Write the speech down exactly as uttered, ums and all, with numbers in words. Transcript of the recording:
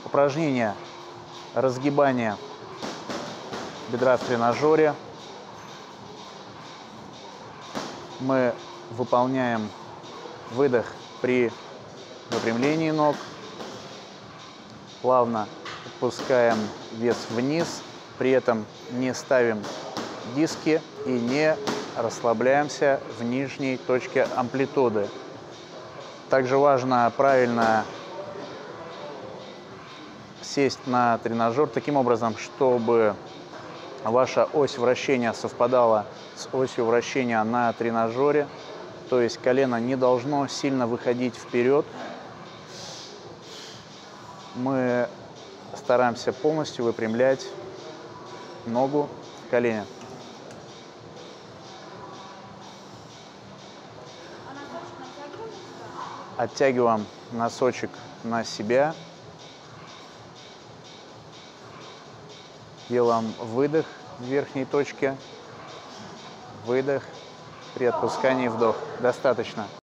Упражнение разгибания бедра в тренажере. Мы выполняем выдох при выпрямлении ног. Плавно опускаем вес вниз, при этом не ставим диски и не расслабляемся в нижней точке амплитуды. Также важно правильно сесть на тренажер таким образом, чтобы ваша ось вращения совпадала с осью вращения на тренажере. То есть колено не должно сильно выходить вперед. Мы стараемся полностью выпрямлять ногу в колене. Оттягиваем носочек на себя. Делаем выдох в верхней точке. Выдох. При отпускании вдох. Достаточно.